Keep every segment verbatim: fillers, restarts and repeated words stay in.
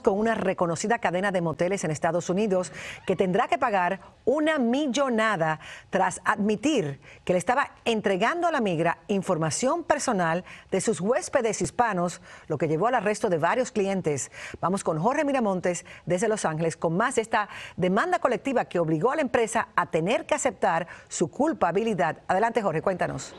con una reconocida cadena de moteles en Estados Unidos que tendrá que pagar una millonada tras admitir que le estaba entregando a la migra información personal de sus huéspedes hispanos, lo que llevó al arresto de varios clientes. Vamos con Jorge Miramontes desde Los Ángeles con más de esta demanda colectiva que obligó a la empresa a tener que aceptar su culpabilidad. Adelante, Jorge, cuéntanos.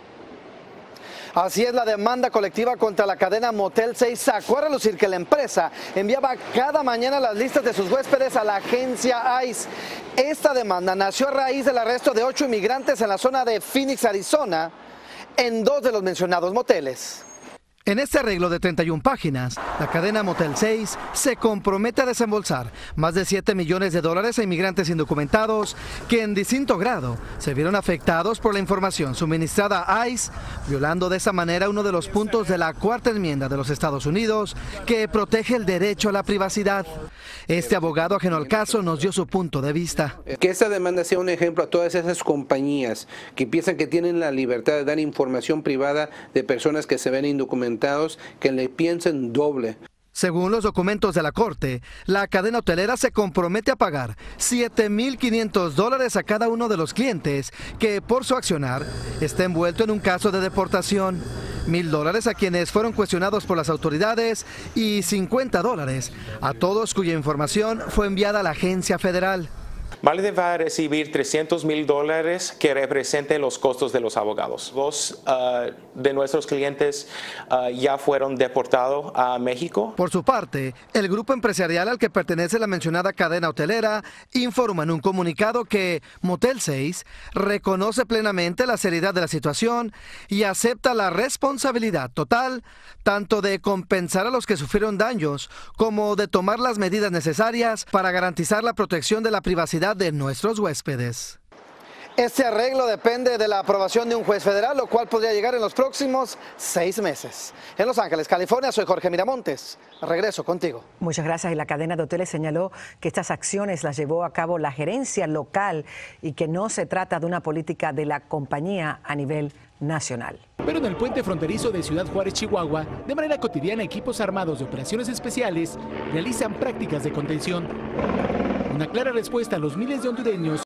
Así es, la demanda colectiva contra la cadena Motel seis sacó a relucir que la empresa enviaba cada mañana las listas de sus huéspedes a la agencia ICE. Esta demanda nació a raíz del arresto de ocho inmigrantes en la zona de Phoenix, Arizona, en dos de los mencionados moteles. En este arreglo de treinta y una páginas, la cadena Motel seis se compromete a desembolsar más de siete millones de dólares a inmigrantes indocumentados que en distinto grado se vieron afectados por la información suministrada a ICE, violando de esa manera uno de los puntos de la Cuarta Enmienda de los Estados Unidos que protege el derecho a la privacidad. Este abogado ajeno al caso nos dio su punto de vista. Que esta demanda sea un ejemplo a todas esas compañías que piensan que tienen la libertad de dar información privada de personas que se ven indocumentadas, que le piensen doble. Según los documentos de la corte, la cadena hotelera se compromete a pagar siete mil quinientos dólares a cada uno de los clientes que por su accionar está envuelto en un caso de deportación, mil dólares a quienes fueron cuestionados por las autoridades y cincuenta dólares a todos cuya información fue enviada a la agencia federal. Valide va a recibir trescientos mil dólares que representen los costos de los abogados. Dos uh, de nuestros clientes uh, ya fueron deportados a México. Por su parte, el grupo empresarial al que pertenece la mencionada cadena hotelera informa en un comunicado que Motel seis reconoce plenamente la seriedad de la situación y acepta la responsabilidad total tanto de compensar a los que sufrieron daños como de tomar las medidas necesarias para garantizar la protección de la privacidad de nuestros huéspedes. Este arreglo depende de la aprobación de un juez federal, lo cual podría llegar en los próximos seis meses. En Los Ángeles, California, soy Jorge Miramontes. Regreso contigo. Muchas gracias. Y la cadena de hoteles señaló que estas acciones las llevó a cabo la gerencia local y que no se trata de una política de la compañía a nivel nacional. Pero en el puente fronterizo de Ciudad Juárez, Chihuahua, de manera cotidiana equipos armados de operaciones especiales realizan prácticas de contención. Una clara respuesta a los miles de hondureños